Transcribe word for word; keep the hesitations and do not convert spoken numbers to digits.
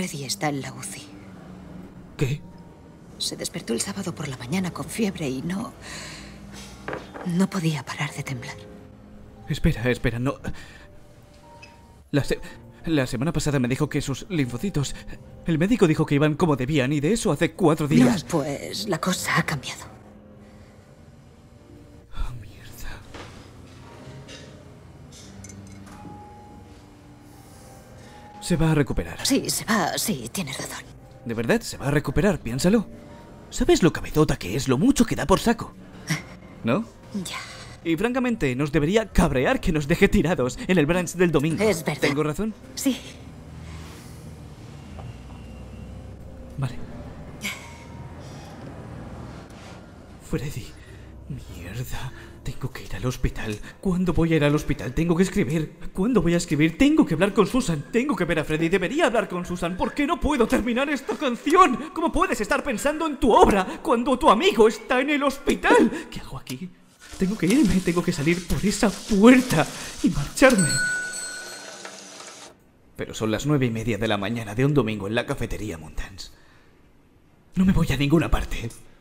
Freddy está en la U C I. ¿Qué? Se despertó el sábado por la mañana con fiebre y no... no podía parar de temblar. Espera, espera, no... La, se... la semana pasada me dijo que sus linfocitos... El médico dijo que iban como debían y de eso hace cuatro días. No, pues la cosa ha cambiado. Oh, mierda. Se va a recuperar. Sí, se va, sí, tienes razón. De verdad, se va a recuperar, piénsalo. ¿Sabes lo cabezota que es, lo mucho que da por saco? ¿No? Ya. Y francamente, nos debería cabrear que nos deje tirados en el brunch del domingo. Es verdad. ¿Tengo razón? Sí. Vale. Freddy. Mierda. Tengo que ir al hospital. ¿Cuándo voy a ir al hospital? Tengo que escribir. ¿Cuándo voy a escribir? Tengo que hablar con Susan. Tengo que ver a Freddy. Debería hablar con Susan. ¿Por qué no puedo terminar esta canción? ¿Cómo puedes estar pensando en tu obra cuando tu amigo está en el hospital? ¿Qué hago aquí? Tengo que irme. Tengo que salir por esa puerta y marcharme. Pero son las nueve y media de la mañana de un domingo en la cafetería Montans. No me voy a ninguna parte.